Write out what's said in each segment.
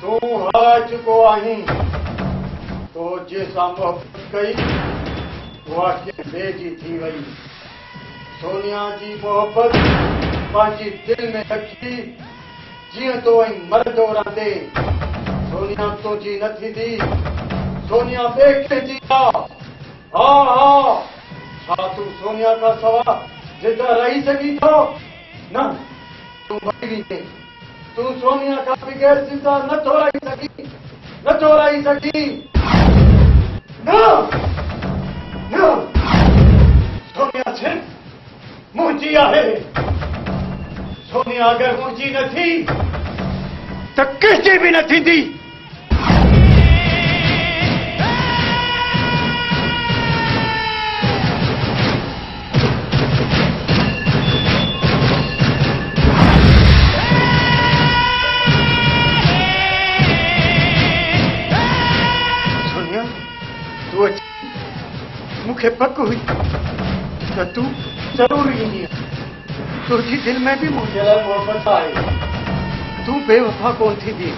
तू हार चुको आहीं तो जैसा मोहब्बत कई उहा बेजी थी वई। सोनिया जी मोहब्बत पंहिंजी दिल में रखी जीअं तो मरदो रहंदे। सोनिया तुंहिंजी न थींदी, सोनिया ॿिए कंहिंजी आहे। हा हा, छा तूं सोनिया खां सवा जिदा रही सघी थो? न, तूं मरी वेंदे। तूं सोनिया खां बग़ैर जिदा नथो रही सघी, नथो रही सघी। न न, सोनिया सिर्फ़ मुंहिंजी आहे। सोनिया अगर मुंहिंजी न थी त कंहिंजी बि न थींदी। सोनिया, तूं अच। मूंखे पक हुई त तूं ज़रूर ईंदी। तुझी दिल में भी मुझे मोहब्बत आहे। तू बेवफा कौन थी दी?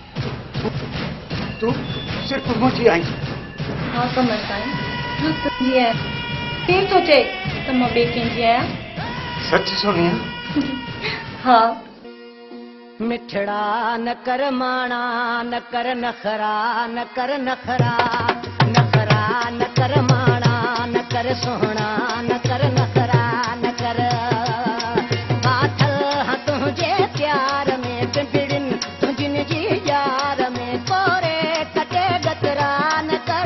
तू सिर्फ मुझी आई। हाँ कमर साईं, तू तुझी है। कें सोचे त मां ॿिए कंहिंजी आहियां? सच सोनिया? हाँ। मिठड़ा न कर माणा, न कर नखरा, न कर नखरा, नखरा न कर माणा, न कर सोहणा, न कर नखरा, न कर। तुझे प्यार में पिंपड़िन तुझिन जी यार में कोरे कटे गतरा न कर।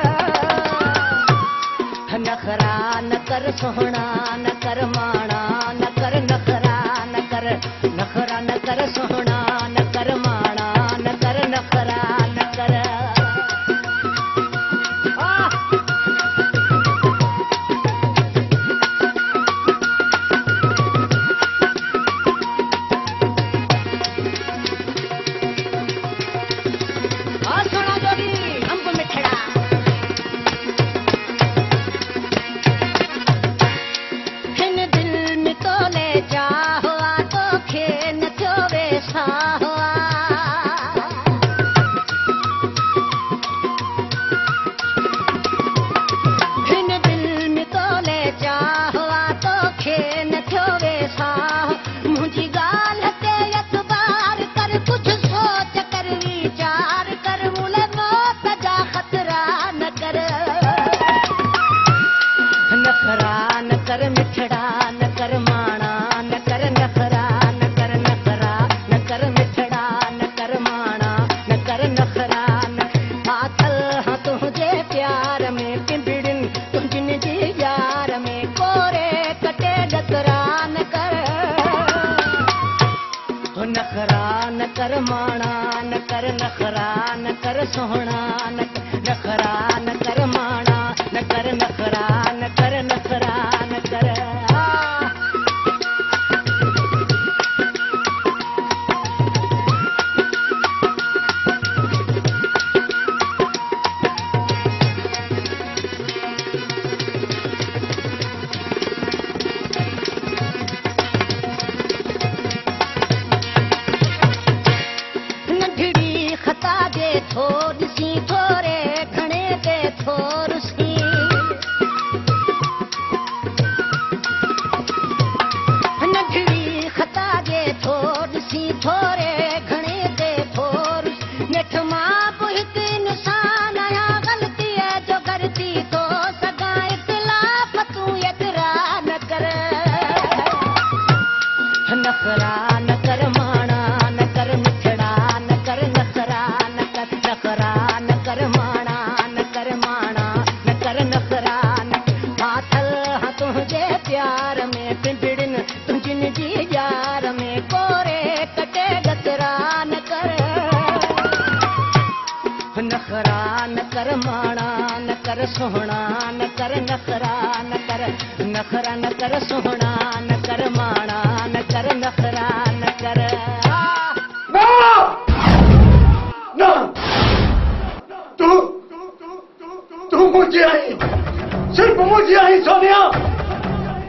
नखरा न कर सोहणा, न कर माणा, न कर नखरा, न कर नखरा, न कर सोहणा, न कर माणा, न कर नखरा, न कर।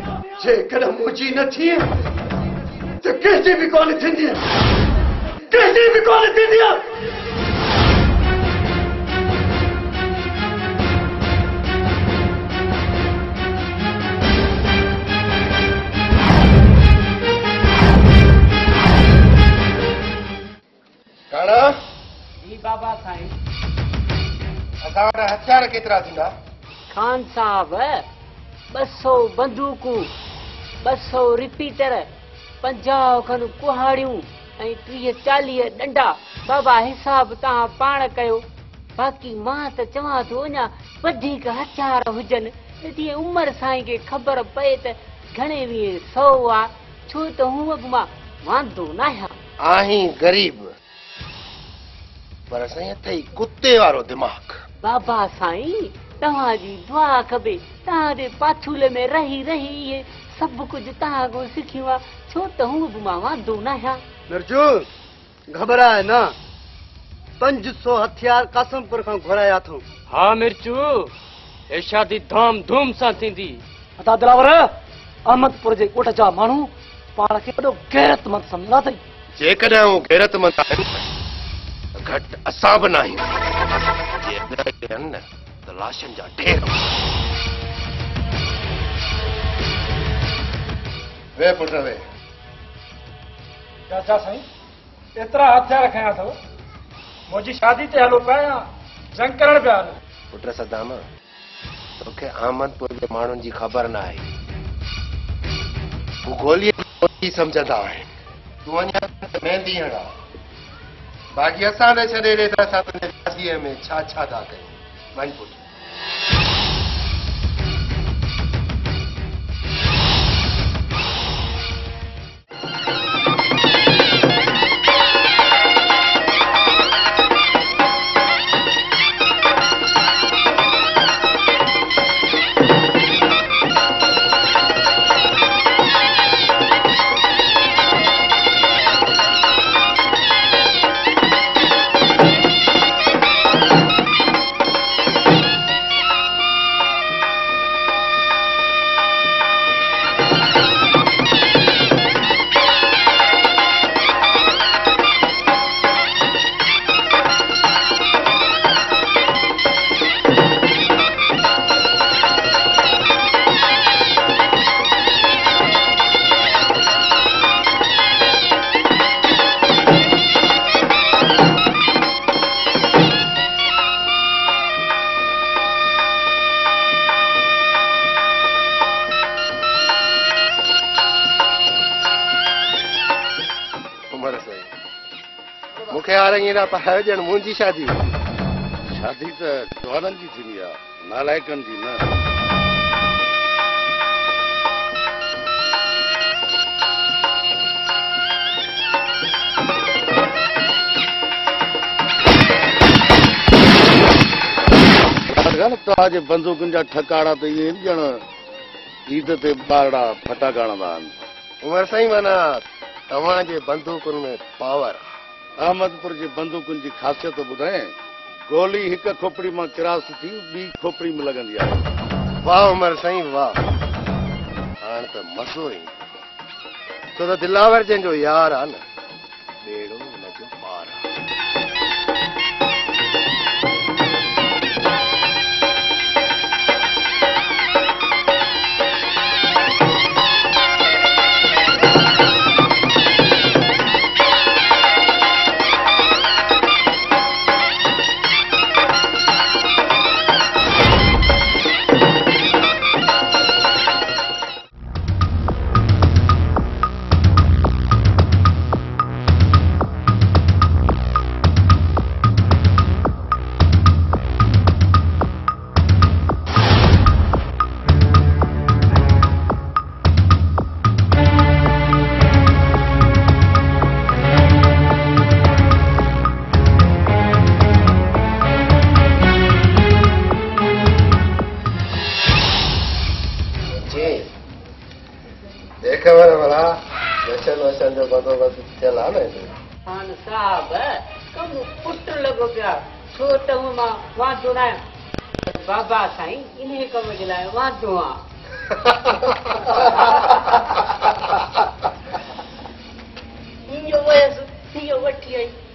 जेकर मुझी न थी त कंहिंजी बि कोन थींदी। कंहिंजी बि कोन थींदी आहे। काणा जी बाबा साईं। असां वटि हथियार केतिरा थींदा? खान साहब 200 बंदूकूं, 200 रिपीटर, 50 खन कुहाड़ियूं ऐं 30-40 डंडा। बाबा हिसाब तव्हां पाण कयो। बाक़ी मां त चवां थो अञा वधीक हथियार हुजनि, जीअं उमिरि साईं खे ख़बर पए त घणे वीह 100 आहे। छो त हूअं बि मां वांदो न आहियां। आहीं गरीब पर साईं अथई कुते वारो दिमाग़। बाबा साईं तव्हांजी दुआ खपे। तव्हांजे पाछूले में रही रही इहे सभु कुझु तव्हां खां सिखियो आहे। छो त हूअं बि मां वांदो न आहियां। मिर्चू घबराए न। 500 हथियार कासमपुर खां घुराया अथऊं। हा मिर्चू, हे शादी धाम धूम सां थींदी। अता दिलावर अहमदपुर जे ॻोठ जा माण्हू पाण खे वॾो गैरतमंद सम्झंदा अथई। जेकॾहिं हू गैरतमंद आहिनि घटि असां बि न आहियूं। जे न त लाशनि जा ढेर। वे पुट वे। चाचा साईं एतिरा हथियार खयां अथव। मुंहिंजी शादी ते हलो पिया जंग करण पिया हलो। पुट सदाम तोखे अहमदपुर जे माण्हुनि जी ख़बर न आहे। हू गोलीअ सम्झंदा आहिनि। तूं अञा मेहंदी हणा। बाक़ी असां न छॾे ॾे त असां तुंहिंजे शादीअ में छा छा था कयूं। वञ पुट। मूंखे हाणे पायो ॼण मुंहिंजी शादी। शादी त जवाननि जी थींदी आहे, नालाइकनि जी न। तव्हांजे बंदूकनि जा ठकाड़ा त इहे ॼण ईद ते ॿारड़ा फटाका हणंदा आहिनि। उमिरि साईं माना तव्हांजे बंदूकुनि में पावर। अहमदपुर जे बंदूकनि जी ख़ासियत ॿुधाए। गोली हिकु खोपड़ी मां क्रॉस थी ॿी खोपड़ी में लॻंदी आहे। वाह उमिरि साईं वाह। हाणे त मज़ो ईंदो छो त दिलावर जंहिंजो यार आहे न ॿेड़ो हुनजो पार आहे। खान साहब कम पुट लॻो पिया। छो त हूअं मां वांदो न आहियां। बाबा साईं इन कम जे लाइ वांदो आहे। इहो वयसि इहो वठी आई।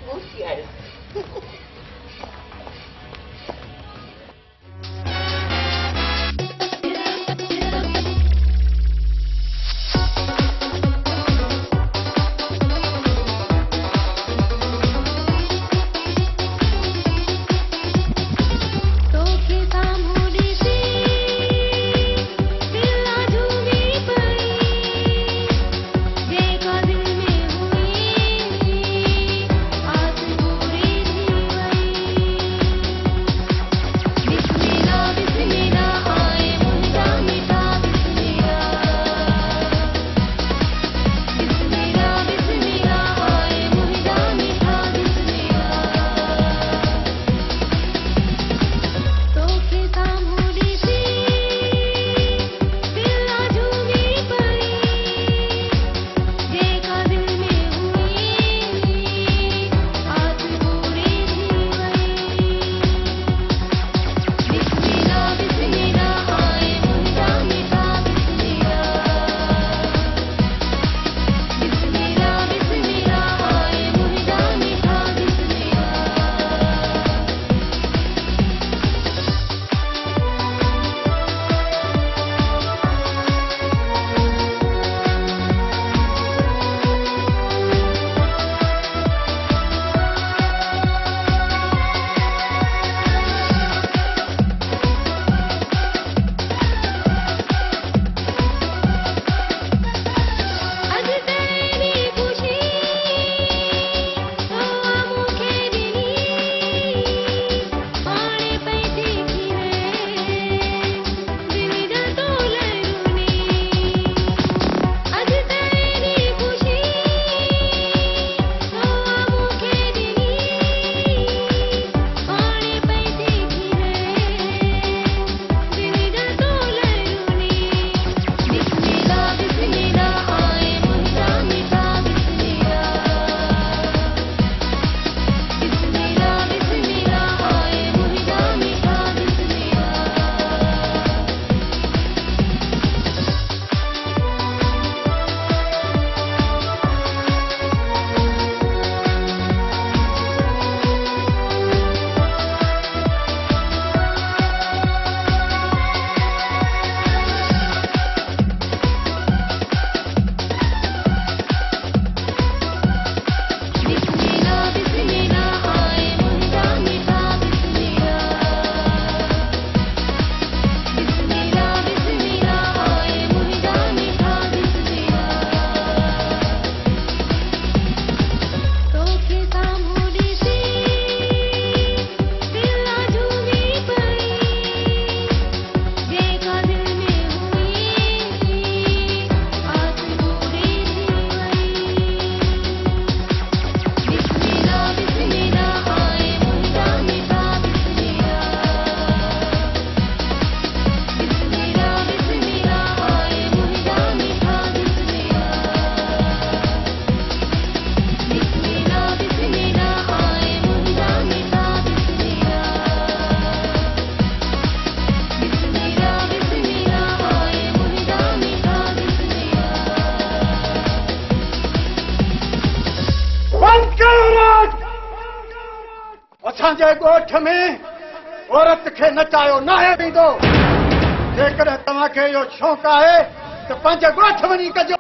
असांजे ॻोठ में औरत खे नचायो नाहे वेंदो। जेकॾहिं तव्हांखे इहो शौक़ु आहे त पंहिंजे ॻोठ वञी कजो।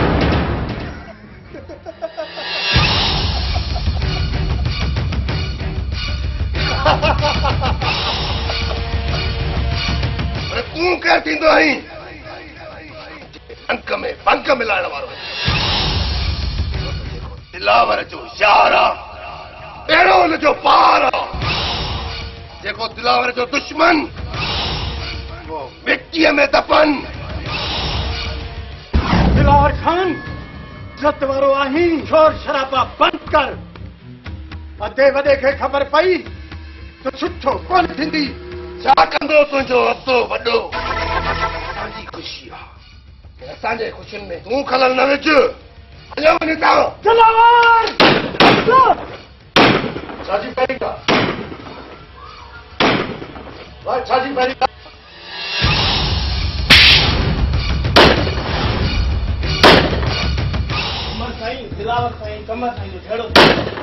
तूं केरु थींदो आहीं? अंक में बंक मिलाइण वारो दिलावर जो यार आहे, अहिड़ो हुनजो पार आहे। जेको दिलावर जो दुश्मन वो मिट्टीअ में दफ़न। दिलावर खान इज़त वारो आहीं, शोर शराबा बंदि कर। अधे वॾे खे ख़बर पई त सुठो कोन थींदी। छा कंदो तुंहिंजो अतो वॾो? असांजी ख़ुशी आहे, असांजे ख़ुशियुनि में तूं खलल न विझ। अञा वञे था दिलावर छाजी पहिरीं का छाजी पहिरीं का कमर साईं, दिलावर साईं, कमर साईं जो झेड़ो।